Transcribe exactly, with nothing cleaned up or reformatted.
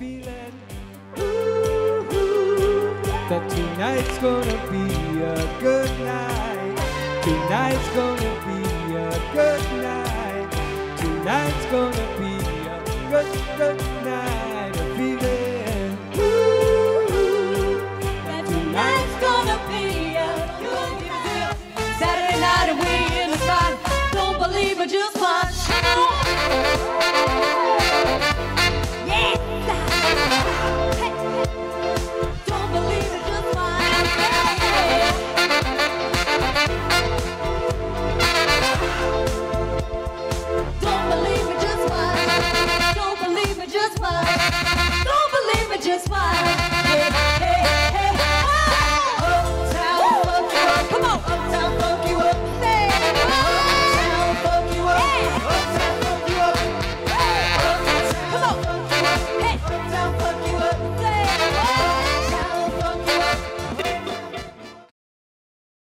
feeling ooh, that tonight's gonna be a good night. Tonight's gonna be a good night. Tonight's gonna be a good, good night. A feeling ooh, that tonight's gonna be a good night. Saturday night and we in the spot. Don't believe me, just watch. Yes. Hey. Don't believe it, just watch. Don't believe me, just watch. Don't believe me, just watch. Don't believe me, just watch. Hey, hey, hey. Oh. Uptown funk you up. Come on. Uptown funk you up. Say. Uptown funk you up. Uptown funk you up. Come on. Hey. Uptown